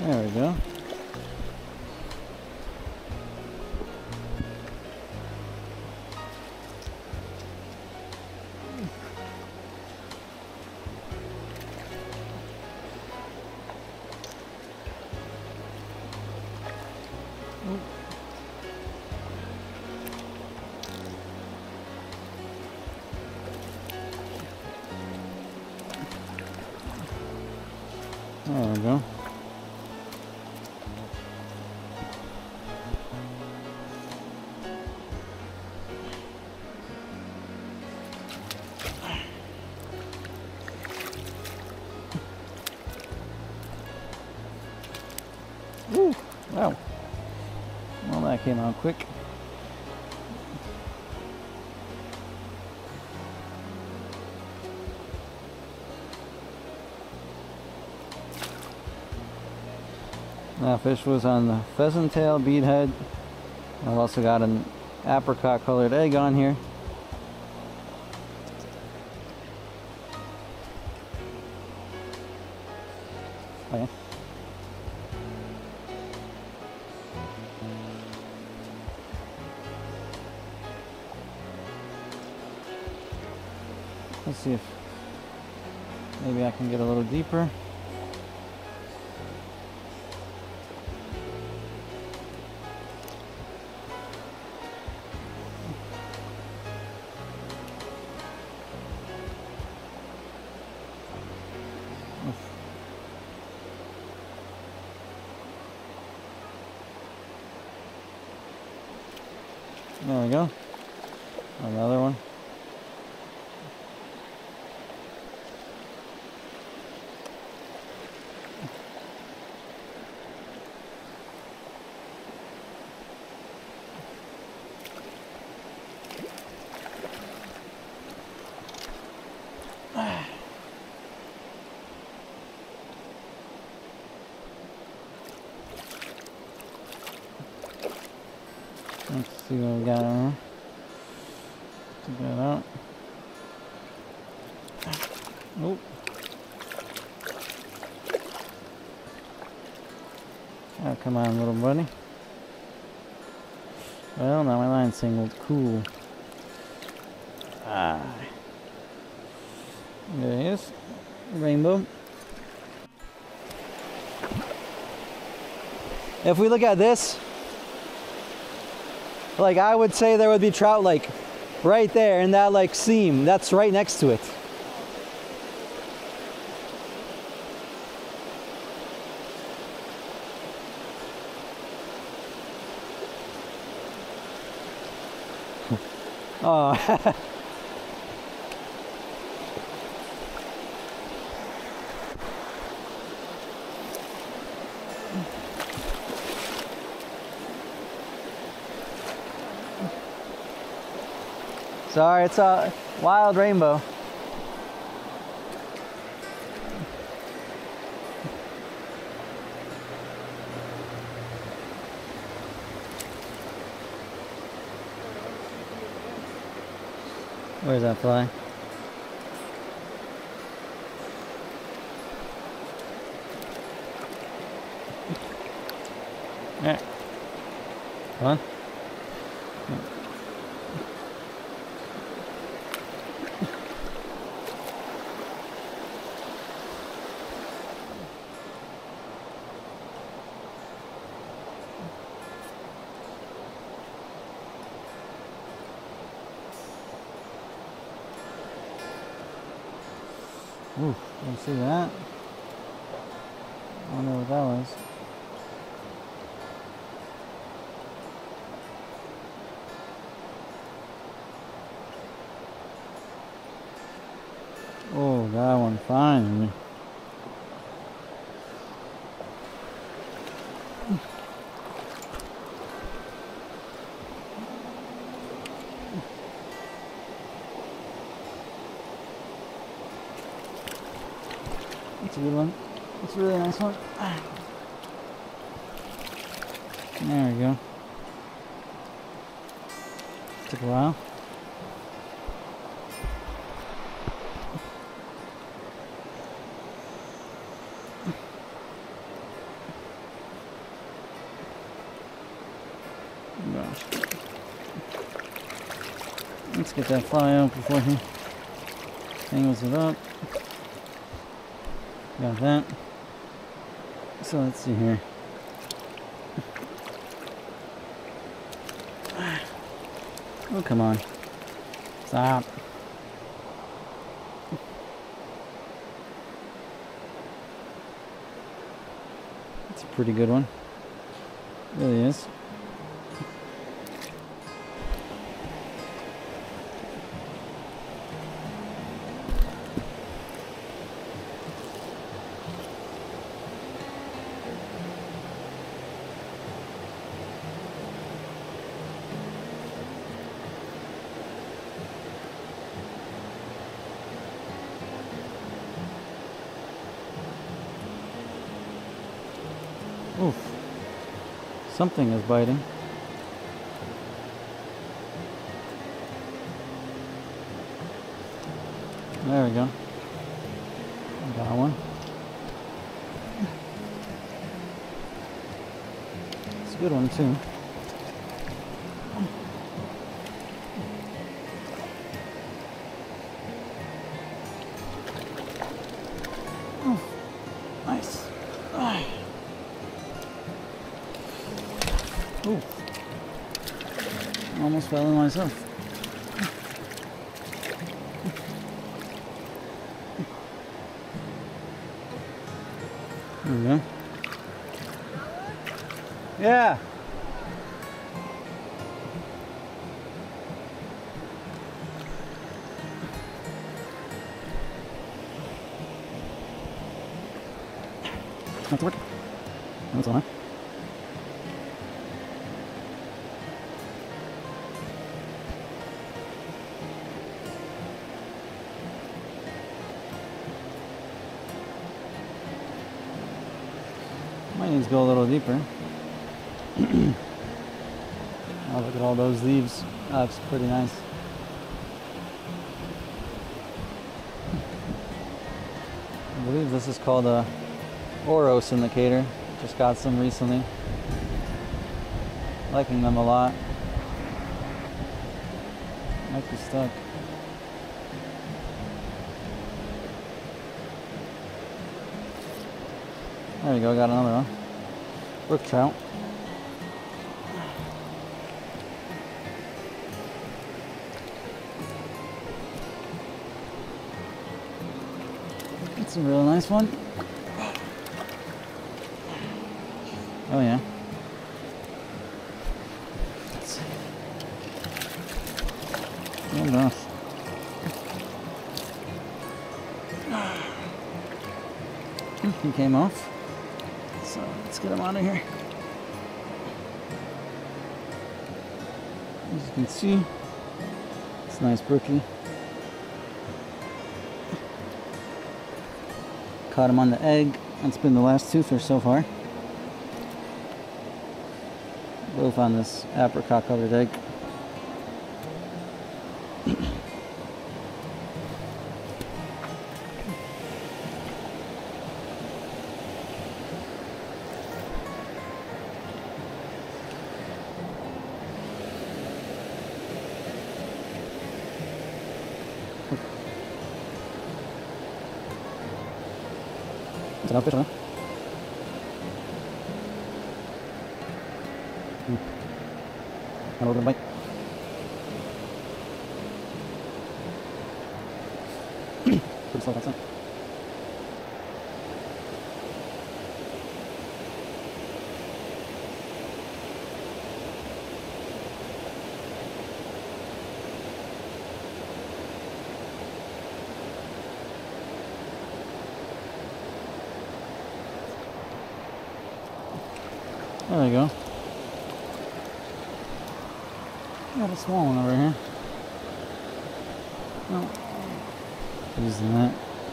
There we go. There we go. Woo! Wow. Well, that came out quick. That fish was on the pheasant tail beadhead. I've also got an apricot colored egg on here. Okay. Let's see if maybe I can get a little deeper. There we go. Another one. Let's see what we got on here. Take that out. Oh. Oh, come on, little buddy. Well, now my line's singled. Cool. Ah. There he is. Rainbow. If we look at this, like I would say there would be trout like right there in that like seam. That's right next to it. Oh. Sorry, it's a wild rainbow. Where's that fly? Yeah. Come on. Ooh, you see that? I wonder what that was. Oh, that one finally. That's a good one. That's a really nice one. There we go. Took a while. Gosh. Let's get that fly out before he tangles it up. Got that. So let's see here. Oh, come on. Stop. That's a pretty good one. It really is. Oof. Something is biting. There we go. Got one. It's a good one too. Oh, nice. Ooh. Almost fell in myself. There we go. Yeah. That's working. That's on. Might need to go a little deeper. Oh, look at all those leaves. That looks pretty nice. I believe this is called a Oros indicator. Just got some recently. Liking them a lot. Might be stuck. There we go, got another one. Brook trout. It's a real nice one. Oh yeah. Oh gosh. He came off. So let's get him out of here. As you can see, it's a nice brookie. Caught him on the egg. That's been the last toother so far. Both on this apricot covered egg. Is that a fish on it? Got a little bit of bite. Pretty slow, that's it. There we go. Got a small one over here. Oh, using that.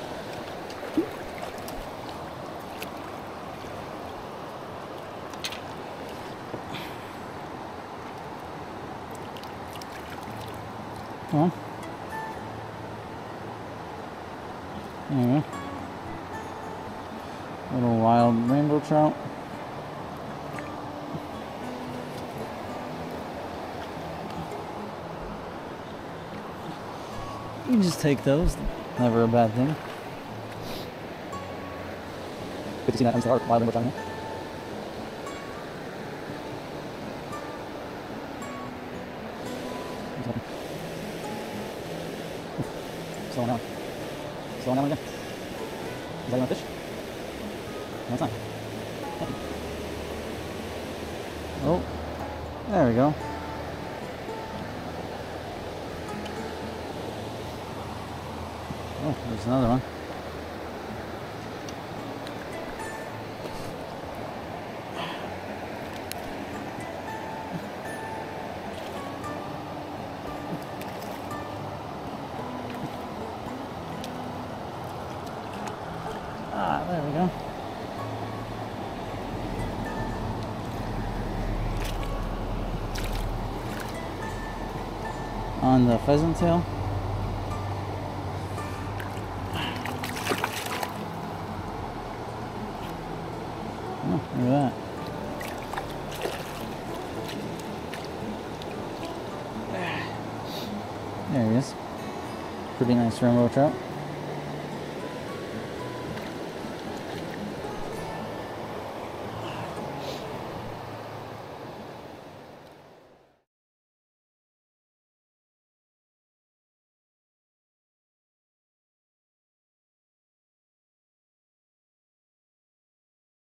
Oh. There we go. Little wild rainbow trout. You can just take those. Never a bad thing. Good to see that nice wild limber trout here. Slowing down. Slowing down again. Is that you want fish? No, it's not. Thank you. Oh, there we go. Oh, there's another one. Ah, there we go. On the pheasant tail. Oh, look at that. There he is. Pretty nice rainbow trout.